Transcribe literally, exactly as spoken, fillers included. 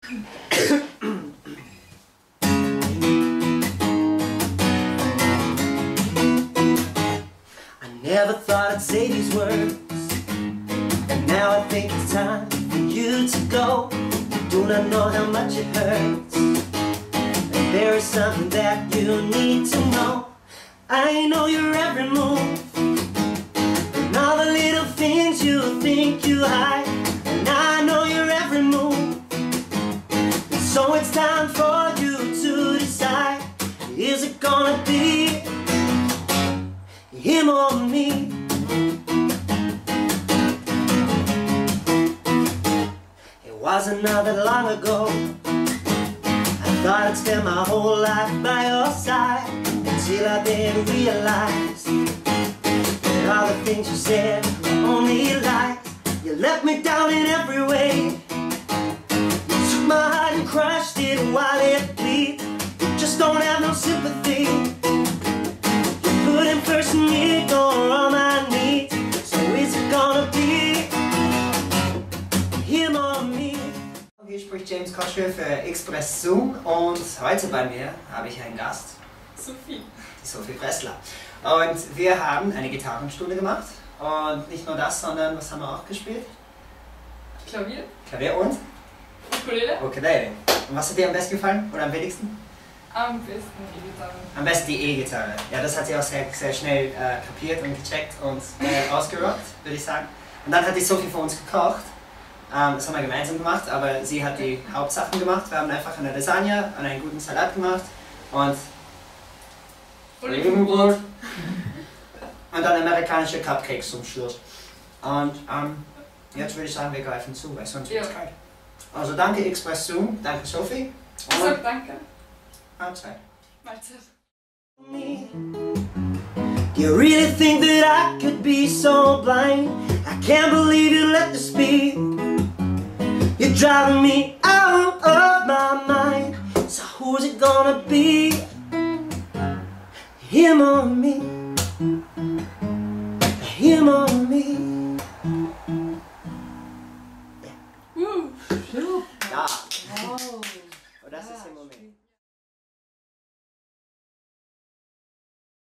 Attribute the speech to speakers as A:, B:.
A: Never thought I'd say these words, and now I think it's time for you to go. You do not know how much it hurts, and there is something that you need to know. I know your every move, and all the little things you think you hide, and I know your every move. And so it's time for you to decide, is it gonna be him or me? It wasn't all that long ago I thought I'd spend my whole life by your side, until I then realized that all the things you said were only lies. You let me down in every way. You took my heart and crushed it while it bleeds. You just don't have no sympathy. Putting first me, going all my needs. So is it gonna be him or me?
B: Hier spricht James Koschel für Express Zoom und heute bei mir habe ich einen Gast.
C: Sophie.
B: Die Sophie Pressler. Und wir haben eine Gitarrenstunde gemacht. Und nicht nur das, sondern was haben wir auch gespielt?
C: Klavier.
B: Klavier und?
C: Ukulele.
B: Ukulele. Und was hat dir am besten gefallen oder am wenigsten?
C: Am besten E-Gitarre.
B: Am besten die E-Gitarre. Ja, das hat sie auch sehr, sehr schnell äh, kapiert und gecheckt und äh, ausgerockt, würde ich sagen. Und dann hat die Sophie für uns gekocht. Ähm, das haben wir gemeinsam gemacht, aber sie hat die Hauptsachen gemacht. Wir haben einfach eine Lasagne und einen guten Salat gemacht und
C: Olivenbrot.
B: Und dann amerikanische Cupcakes zum Schluss. Und ähm, jetzt würde ich sagen, wir greifen zu, weil sonst wird es
C: Ja.
B: kalt. Also danke Express Zoom, danke Sophie.
C: Ich sag danke.
B: Mahlzeit.
C: Mahlzeit.
A: Do you really think that I could be so blind? I can't believe you let this be. You're driving me out of my mind. So who's it gonna be? Him or me? Him or me?
C: Woo.
B: Ja.
C: Wow.
B: Und das ist im Moment.